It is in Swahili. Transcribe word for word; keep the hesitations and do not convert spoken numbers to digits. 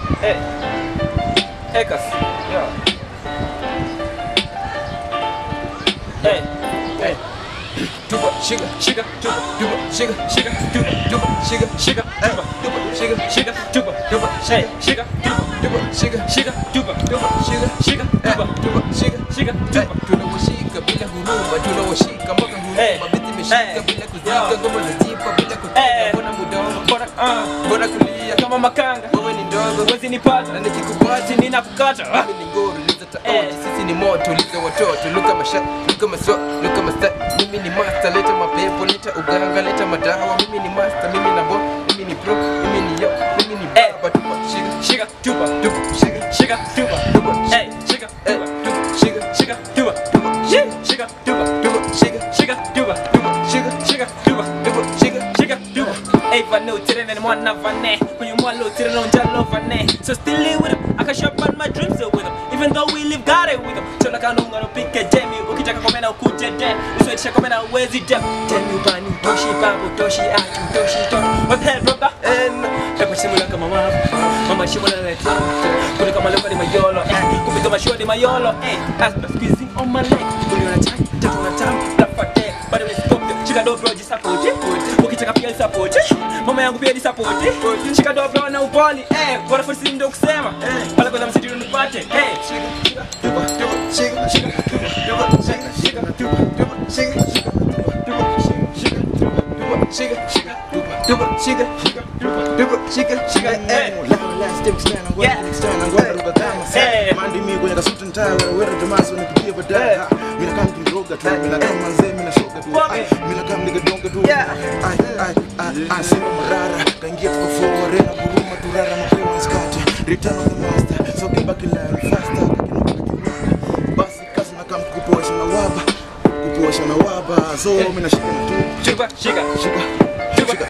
Hey. Ekas. Yeah. Hey. Hey. Tuba, sugar, sugar, tuba, tuba, sugar, sugar, tuba, tuba, sugar, sugar, tuba, tuba, sugar, sugar, tuba, tuba, sugar, sugar, tuba, tuba, sugar, sugar, tuba, tuba, sugar, sugar, tuba, tuba, sugar, sugar, tuba. Tunawashika bila huruma, tunawashika mpaka huruma, biti meshika bila kuzika, ngoma nazipa bila kutika, mbona mdomo, Mbona ah, mbona kulia, kama makanga, wewe ni ndogo, huwezi nipata, na nikikupata ninakukata. mimi ni ngoro, liza taoji, sisi ni moto, liza watoto, luka masha, luka maswa, luka masta, mimi ni master, leta mapepo, leta uganga, leta madawa, mimi ni master, mimi na bo, mimi ni pro, mimi ni yo, mimi ni baba, tupa, shiga, Shiga, tuba, tupa, shiga, shiga, tuba, tupa, hey, shiga, tuba, shiga, shiga, tuba, tupa, shiga, shiga, tuba, tupa, shiga, shiga, tuba, tupa, shiga, shiga, tuba, tupa, shiga, shiga, tuba. Hey, vano, tirene ni mwana vane. When you mwalo, tirene unjalo vane. So still live with him, I can sharpen my dreams with him. Even though we live got it with him. So like I know I'm gonna pick a jemmy. Ukitaka komena ukuje dem. Uswedisha komena uwezi dem. Jemmy bani, toshi babu, toshi aki, toshi toshi. What the hell, brother? Pepa shimula kama wafu. Mama shimula letu. Kuli kama lepa di mayolo. Kupika mashua di mayolo. As the squeezing on my leg. Kuli on a time, tatu on a time. Black for day, but it was stop. Shika do bro, support it. Ukitaka pia support it. Mama yangu pia support it. Shika do bro na upoli. Eh, bora forsi ndio kusema. Pala kwa msiti unipate. Eh, shiga, tupa, tupa, shiga, shiga, tupa, tupa, shiga, shiga, tupa, tupa, shiga, shiga, tupa, tupa, shiga, tupa, tupa, shiga, shiga, tupa, tupa, shiga, shiga, tupa, tupa, shiga, shiga, eh. Last day stand and work next time and work ruga kama sasa. Mandi mimi kwenye kasuti ntaa wewe jamaa sio nipigie baadaye. Mimi kama kiroga tu, mimi kama manzee, mimi nashoka tu. Mimi kama nigga donga tu. Ai ai ai ai sema marara kaingia kwa fore na buruma turara mapema skate. Return of the master. So get back in line faster. Basi kazi na kama kupoesha na waba. Kupoesha na waba. So mimi nashika tu. Shiga, shiga, Shika.